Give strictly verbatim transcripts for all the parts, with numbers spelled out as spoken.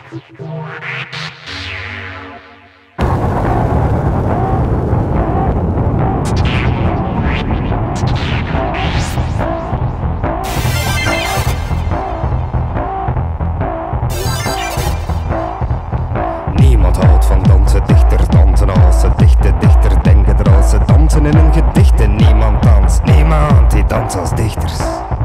Niemand houdt van dansen, dichter dansen als ze dichten, dichter denken er als ze dansen in hun gedichten. Niemand danst, niemand die danst als dichters.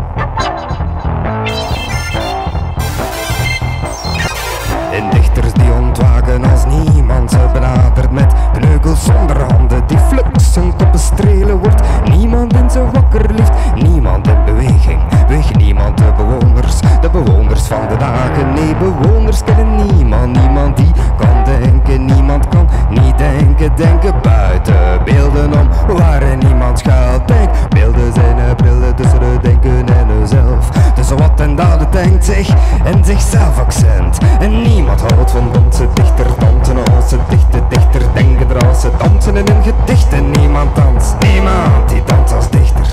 En dichters die ontwaken als niemand ze benadert met kneukels zonder handen die fluks zijn koppen strelen wordt. Niemand in zijn wakker ligt, niemand in beweging, weegt niemand de bewoners, de bewoners van de dagen. Nee, bewoners kennen niemand, niemand die kan denken, niemand kan niet denken, denken buiten beelden om waarin niemand schuilt. Denk, beelden zijn er brillen tussen het denken en zelf. Tussen wat en dat denkt zich en zichzelf accent. En niemand houdt van dansen, dichter dansen als ze dichten, dichter denken er als ze dansen in hun gedichten. Niemand danst, niemand die danst als dichters.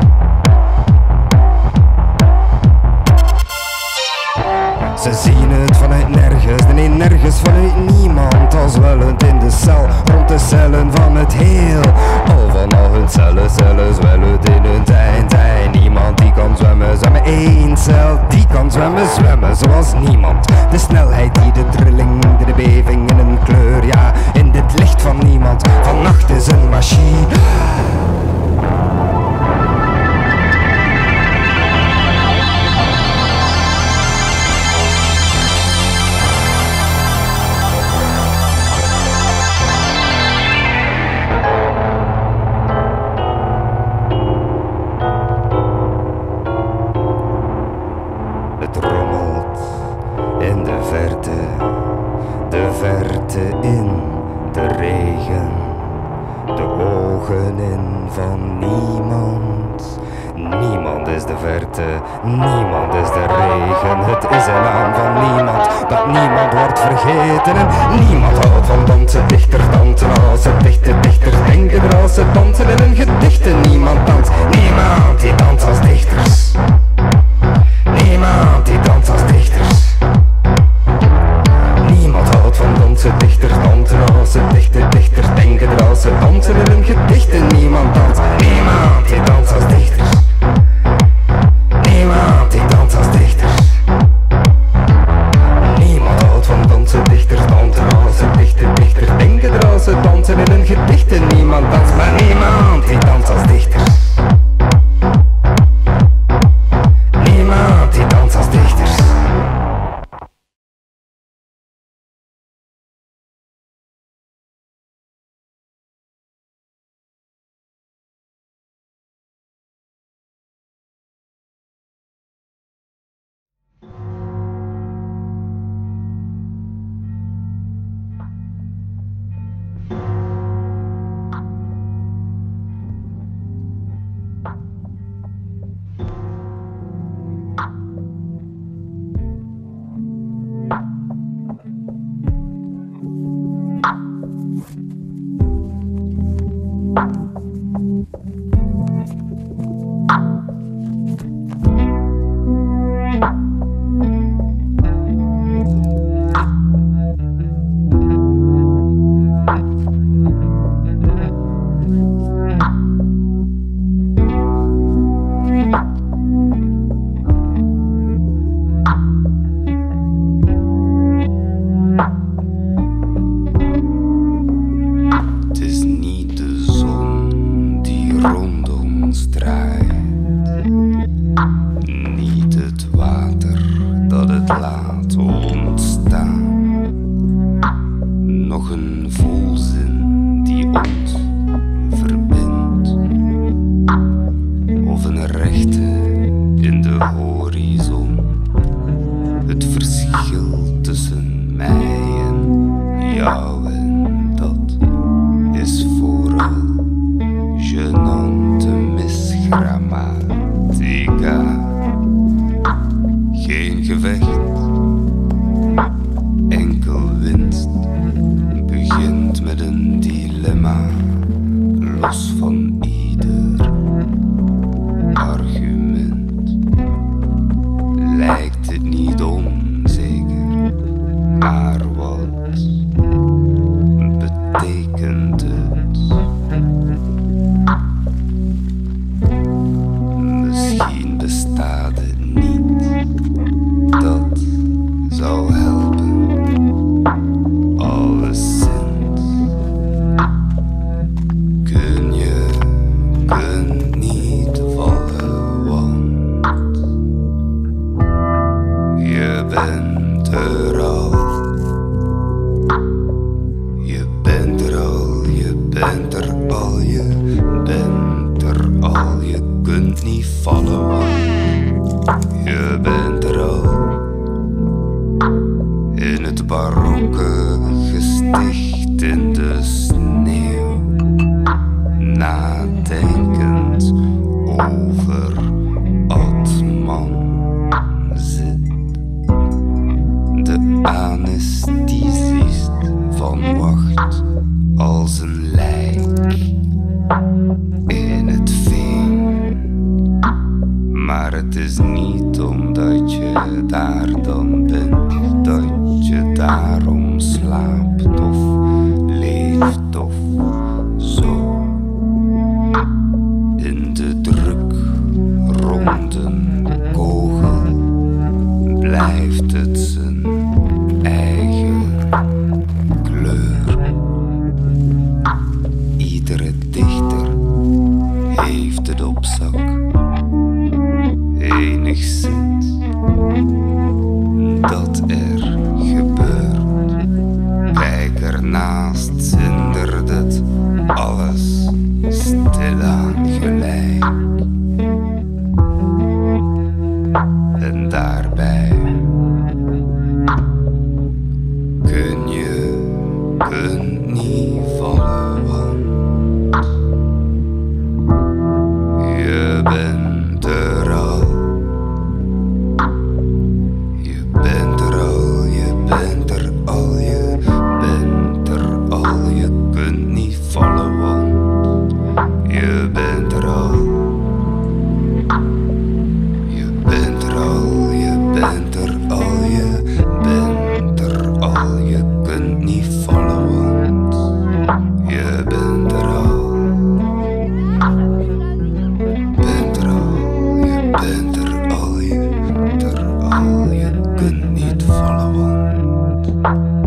Ze zien het vanuit nergens, nee nergens vanuit niemand. Als zwellend in de cel, rond de cellen van het heel. Al van al hun cellen, cellen zwellend in hun zijn, zijn. Niemand die kan zwemmen, zwemmen. Eén cel die kan zwemmen, zwemmen zoals niemand. De snelheid die de trilling, de beving in een kleur. Ja, in dit licht van niemand, vannacht is een machine. Het rommelt in de verte, de verte in de regen, de ogen in van niemand. Niemand is de verte, niemand is de regen. Het is een naam van niemand, dat niemand wordt vergeten. En niemand houdt van dansen, dichter dansen als ze dichten, dichter denken er als ze dansen in hun gedichten. Niemand danst, niemand die danst als dichters. Niemand die danst als dichters. Niemand houdt van dansen, dichter dansen als ze dichten, dichter denken er als ze dansen in hun gedichten. Niemand danst, niemand die danst als dichters. Niemand die danst als dichters. Niemand houdt van dansen, dichter dansen als ze dichten, dichter denken er als ze dansen in hun gedichten. Niemand danst, maar niemand die danst als dichters. Niemand die danst als dichters. bent er al. Je bent er al, je bent er al, je bent er al. Je kunt niet vallen, want je bent er al. In het barokke gesticht in de sneeuw, nadenkend over Atman zit. De anesthesist van wacht als een lijk in het veen. Maar het is niet omdat je daar dan bent dat je daarom slaapt of leeft of zo. In de druk rond een kogel blijft het zijn eigen kleur. Iedere dichter heeft het op zak, enigszins dat er gebeurt. Kijk ernaast zindert het alles stilaan gelijk. En daarbij kun je, kunt niet vallen, want je bent er al. Je bent er al, je bent er al, je bent er al. Je kunt niet vallen, want je bent er al. Je bent er al, je bent er al, je bent er al. Je kunt niet vallen, want je bent er al. Bent er al, je bent er al, je bent er al. Je kunt niet vallen, want